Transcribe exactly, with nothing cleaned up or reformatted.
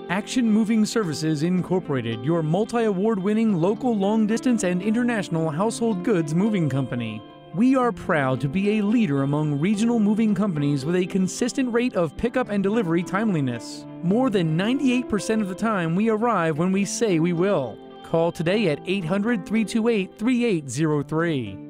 Action Moving Services Incorporated, your multi-award winning local long-distance and international household goods moving company. We are proud to be a leader among regional moving companies with a consistent rate of pickup and delivery timeliness. More than ninety-eight percent of the time, we arrive when we say we will. Call today at eight hundred, three two eight, three eight zero three.